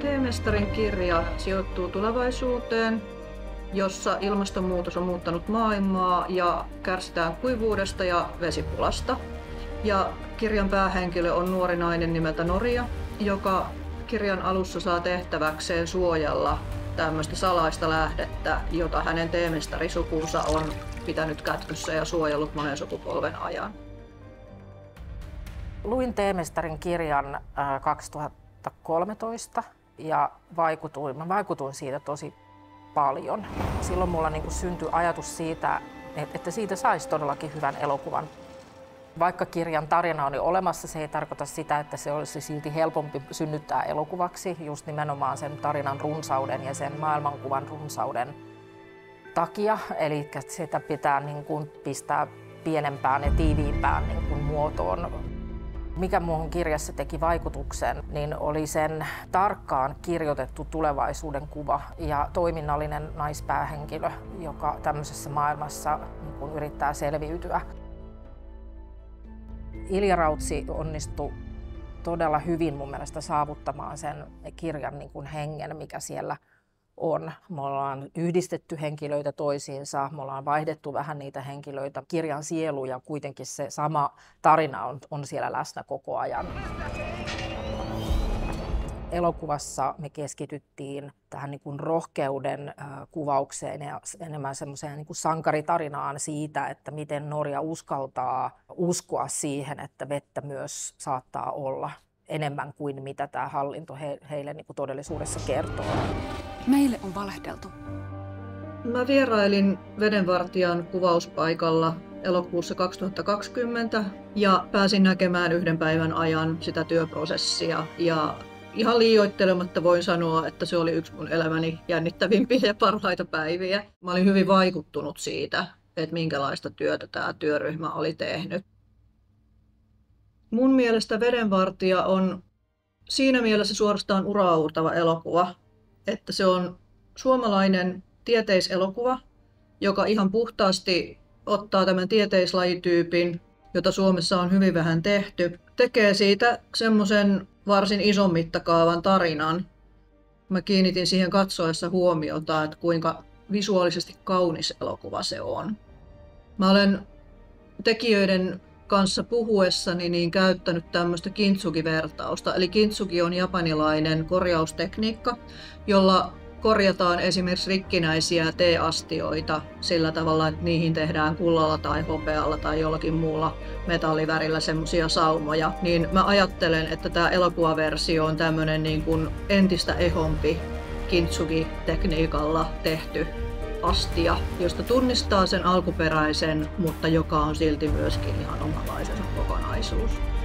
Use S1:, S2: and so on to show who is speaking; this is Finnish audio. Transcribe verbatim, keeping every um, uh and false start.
S1: Teemestarin kirja sijoittuu tulevaisuuteen, jossa ilmastonmuutos on muuttanut maailmaa ja kärsitään kuivuudesta ja vesipulasta. Ja kirjan päähenkilö on nuori nainen nimeltä Noria, joka kirjan alussa saa tehtäväkseen suojella tämmöistä salaista lähdettä, jota hänen teemestarisukunsa on pitänyt kätkössä ja suojellut monen sukupolven ajan.
S2: Luin Teemestarin kirjan kaksituhattakolmetoista ja vaikutuin, mä vaikutuin siitä tosi paljon. Silloin mulla niin kuin syntyi ajatus siitä, että siitä saisi todellakin hyvän elokuvan. Vaikka kirjan tarina oli olemassa, se ei tarkoita sitä, että se olisi silti helpompi synnyttää elokuvaksi just nimenomaan sen tarinan runsauden ja sen maailmankuvan runsauden takia. Eli sitä pitää niin kuin pistää pienempään ja tiiviimpään niin kuin muotoon. Mikä muuhun kirjassa teki vaikutuksen, niin oli sen tarkkaan kirjoitettu tulevaisuuden kuva ja toiminnallinen naispäähenkilö, joka tämmöisessä maailmassa niin kuin yrittää selviytyä. Ilja Rautsi onnistui todella hyvin mun mielestä saavuttamaan sen kirjan niin kuin hengen, mikä siellä on. Me ollaan yhdistetty henkilöitä toisiinsa, me ollaan vaihdettu vähän niitä henkilöitä. Kirjan sielu ja kuitenkin se sama tarina on, on siellä läsnä koko ajan. Elokuvassa me keskityttiin tähän niin kuin rohkeuden äh, kuvaukseen ja enemmän semmoiseen niin kuin sankaritarinaan siitä, että miten Norja uskaltaa uskoa siihen, että vettä myös saattaa olla enemmän kuin mitä tämä hallinto he, heille niin kuin todellisuudessa kertoo.
S3: Meille on valehdeltu.
S1: Mä vierailin vedenvartijan kuvauspaikalla elokuussa kaksituhattakaksikymmentä ja pääsin näkemään yhden päivän ajan sitä työprosessia. Ja ihan liioittelematta voin sanoa, että se oli yksi mun elämäni jännittävimpiä ja parhaita päiviä. Mä olin hyvin vaikuttunut siitä, että minkälaista työtä tämä työryhmä oli tehnyt. Mun mielestä Vedenvartija on siinä mielessä suorastaan uraauurtava elokuva, että se on suomalainen tieteiselokuva, joka ihan puhtaasti ottaa tämän tieteislajityypin, jota Suomessa on hyvin vähän tehty, tekee siitä semmoisen varsin ison mittakaavan tarinan. Mä kiinnitin siihen katsoessa huomiota, että kuinka visuaalisesti kaunis elokuva se on. Mä olen tekijöiden kanssa puhuessani niin käyttänyt tämmöistä kintsugi-vertausta. Eli kintsugi on japanilainen korjaustekniikka, jolla korjataan esimerkiksi rikkinäisiä teeastioita sillä tavalla, että niihin tehdään kullalla tai hopealla tai jollakin muulla metallivärillä semmoisia saumoja. Niin mä ajattelen, että tämä elokuvaversio on tämmöinen niin kuin entistä ehompi kintsugi-tekniikalla tehty astia, josta tunnistaa sen alkuperäisen, mutta joka on silti myöskin ihan omanlaisensa kokonaisuus.